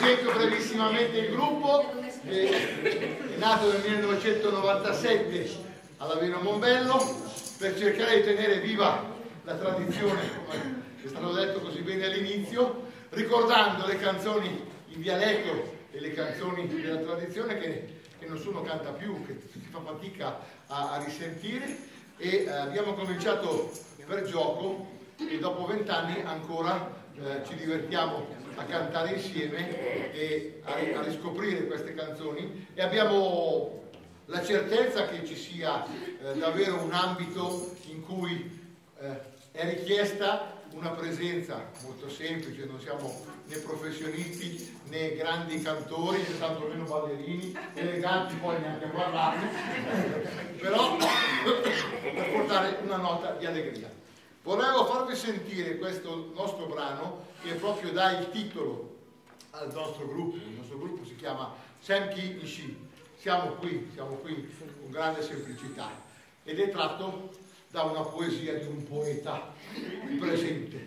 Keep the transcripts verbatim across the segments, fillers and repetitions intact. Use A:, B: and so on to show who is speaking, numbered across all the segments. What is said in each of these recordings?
A: presento brevissimamente il gruppo, che è nato nel millenovecentonovantasette alla Vino Mombello per cercare di tenere viva la tradizione, come è stato detto così bene all'inizio, ricordando le canzoni in dialetto e le canzoni della tradizione che, che nessuno canta più, che si fa fatica a, a risentire, e eh, abbiamo cominciato per gioco e dopo vent'anni ancora eh, ci divertiamo a cantare insieme e a, a riscoprire queste canzoni, e abbiamo la certezza che ci sia eh, davvero un ambito in cui eh, è richiesta una presenza molto semplice. Non siamo né professionisti né grandi cantori né tantomeno ballerini, eleganti poi neanche a parlarne, però per portare una nota di allegria. Volevo farvi sentire questo nostro brano che proprio dà il titolo al nostro gruppo. Il nostro gruppo si chiama Semki Ishi. Siamo qui, siamo qui con grande semplicità, ed è tratto da una poesia di un poeta presente.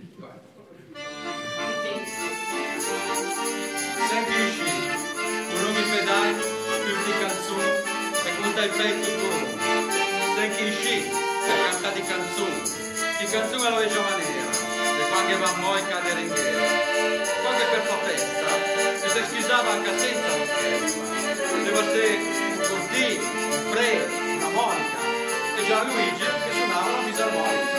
B: Semki Ishi, un nome pedai, tutti canzoni, e conta il petto tuo. Semki Ishi, per cantare di canzoni. Di canzone alla vecchia maniera, e quando va moi cadere in guerra. Quando per fa festa, e si spisava anche senza l'orchestra. Deve essere un cortino, un prete, una monica, e già Luigi che suonava la fisarmonica.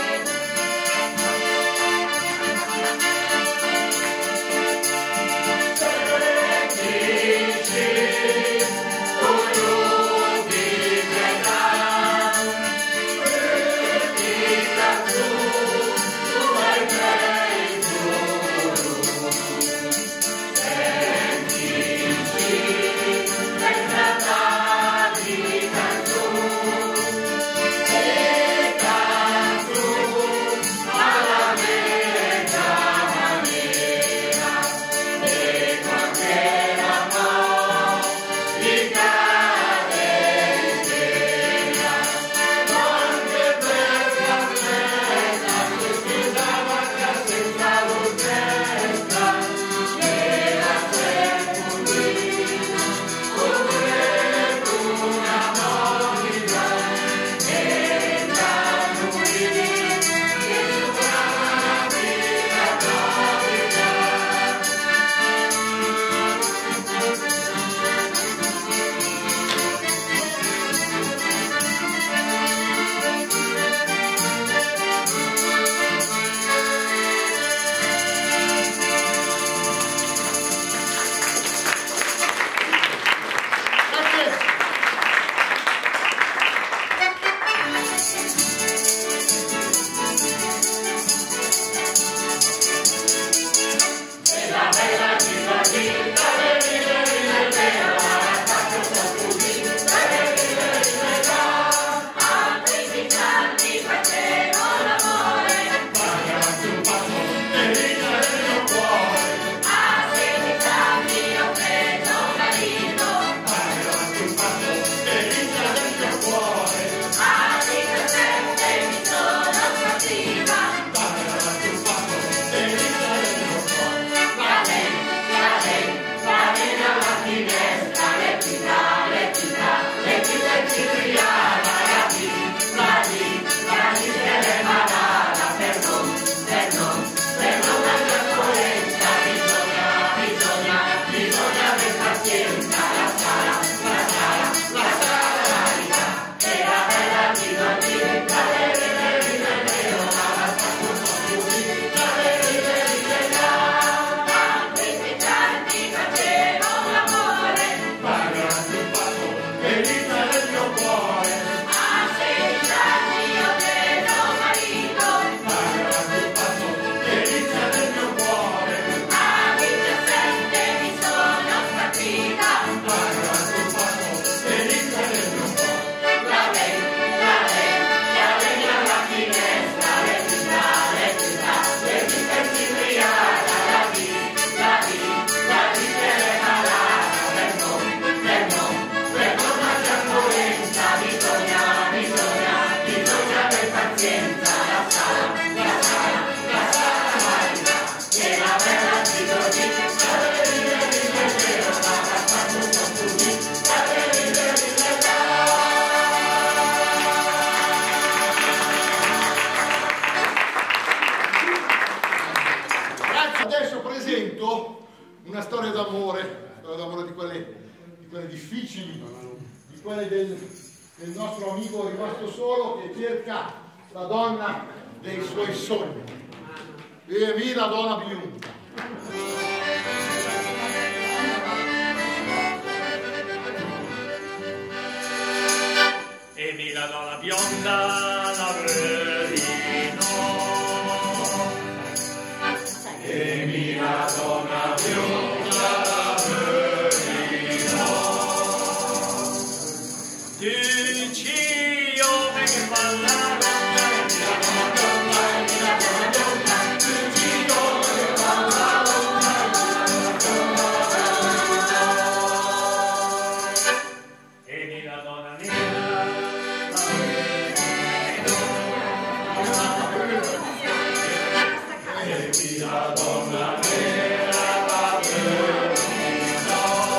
C: La
A: una storia d'amore, storia d'amore di quelle, di quelle difficili, di quelle del, del nostro amico rimasto solo che cerca la donna dei suoi sogni. E mi la donna bionda.
C: E mi la donna bionda la verino. E mi la donna bionda la verino. Dici io me che fa la donna e mi la donna bionda e mi la donna bionda. Dici io me che fa la donna e mi la donna bionda. E mi la donna nera. La donna nera la verino.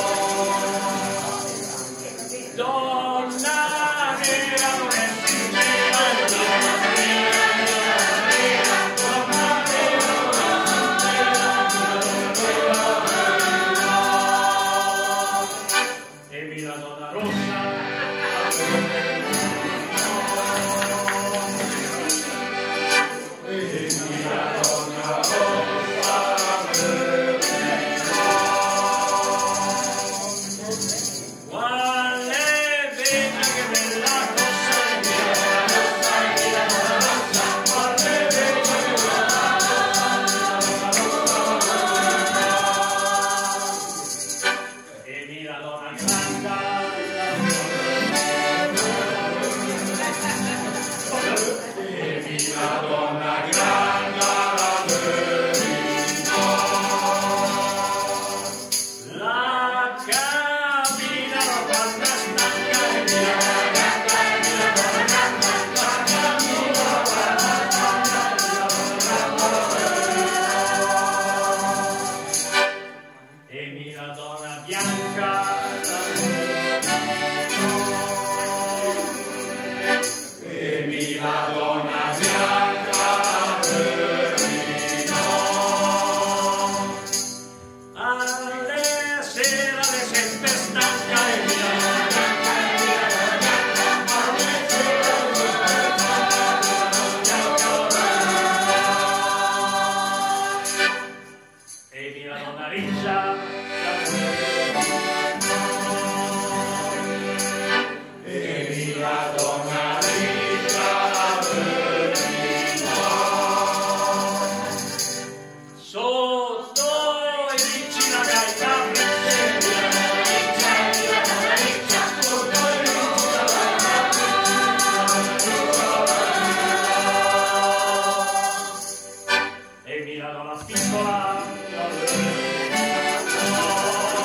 C: Donna nera non è sincera, donna nera, donna nera, donna nera non è sincera, e mi la donna rossa la verino. E mi la donna rossa. E mi la donna piccola la verino.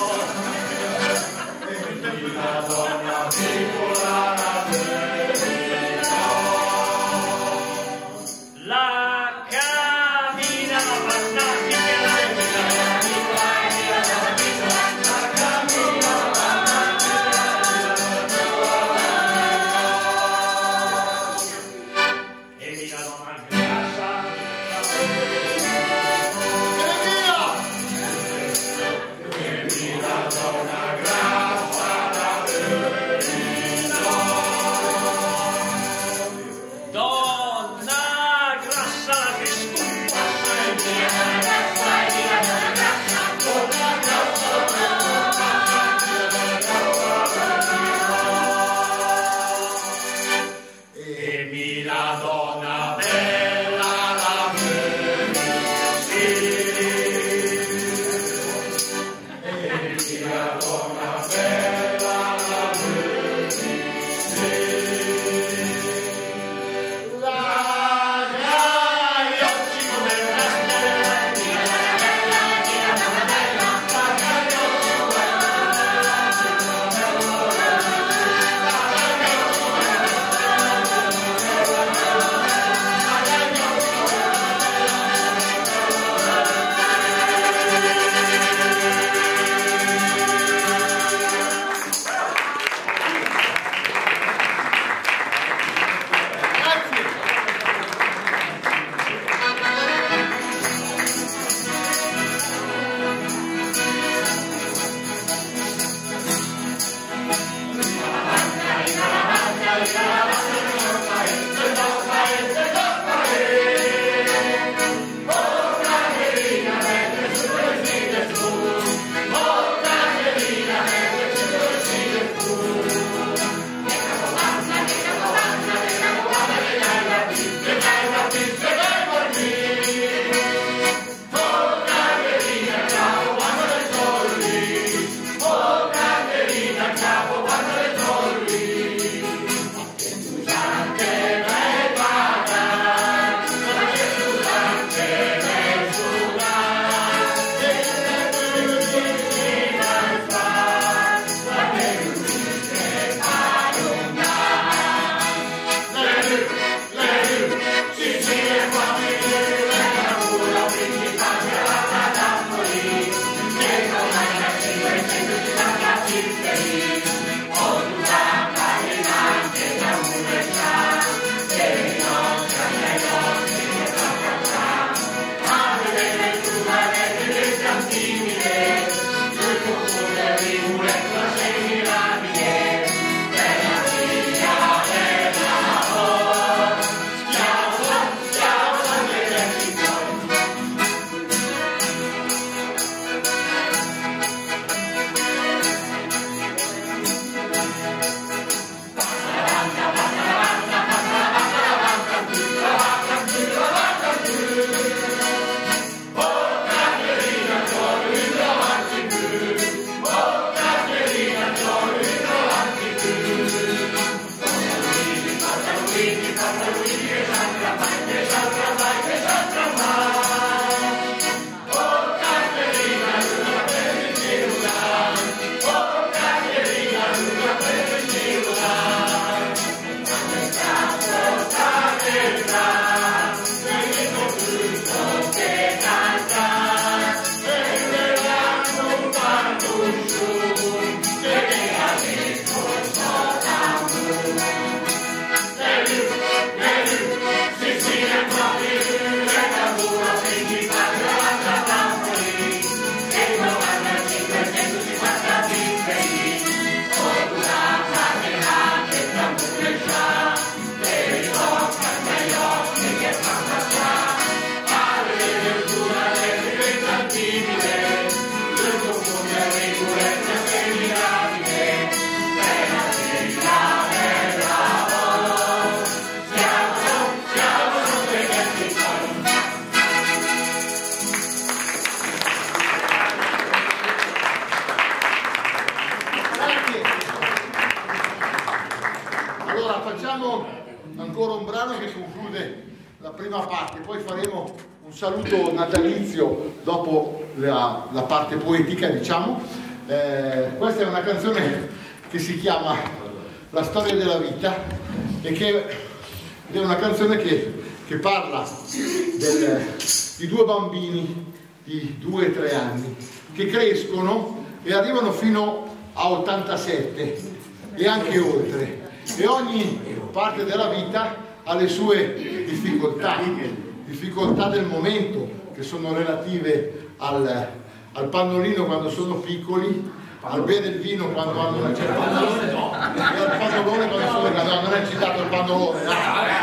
A: prima parte, poi faremo un saluto natalizio dopo la, la parte poetica, diciamo. Eh, questa è una canzone che si chiama La storia della vita e che è una canzone che, che parla del, di due bambini di due e tre anni che crescono e arrivano fino a ottantasette e anche oltre, e ogni parte della vita ha le sue difficoltà, difficoltà del momento che sono relative al, al pannolino quando sono piccoli, al bere il vino quando hanno una certa età e al pannolone quando sono grandi. No, non è citato il pannolone, no.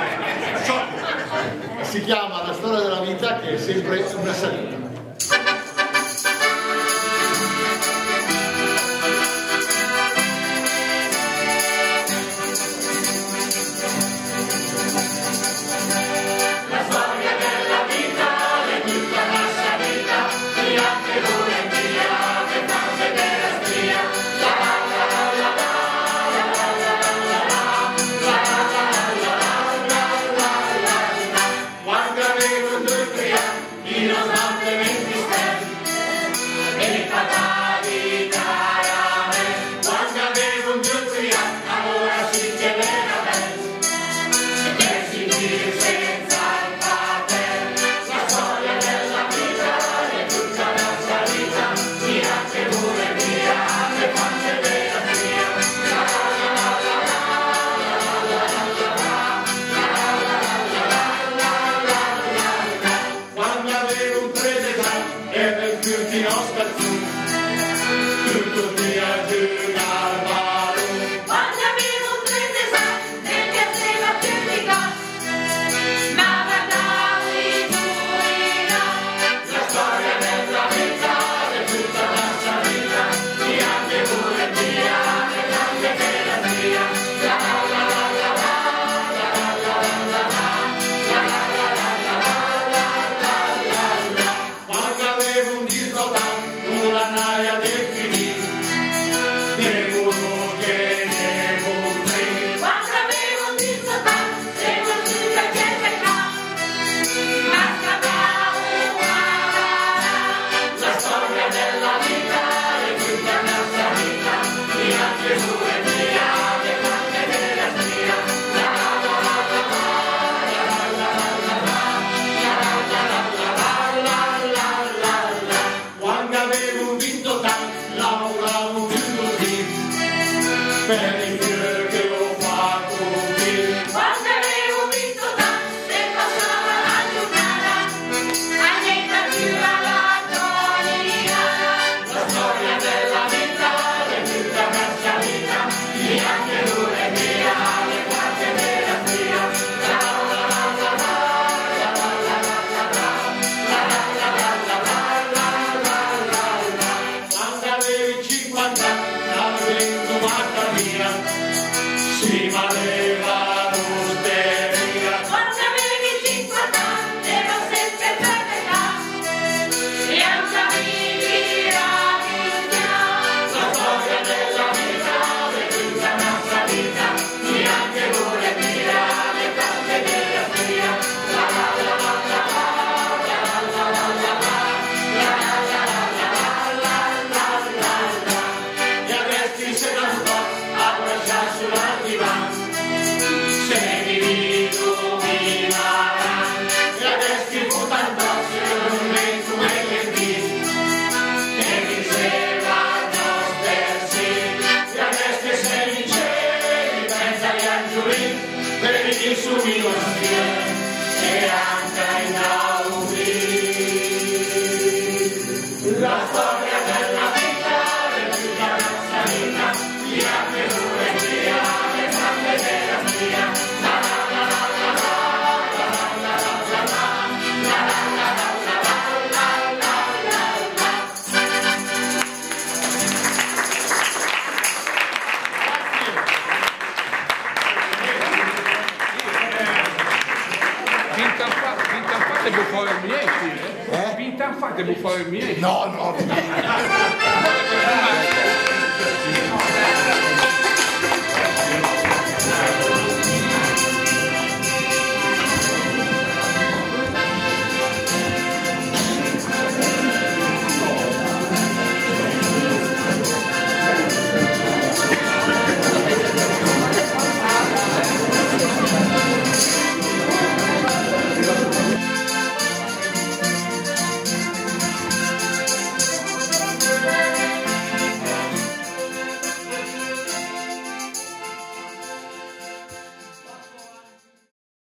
A: Si chiama La storia della vita, che è sempre una salita.
D: Devo fare il miei, sì, eh? Pintan fate, devo fare il miei.
A: No, no, no.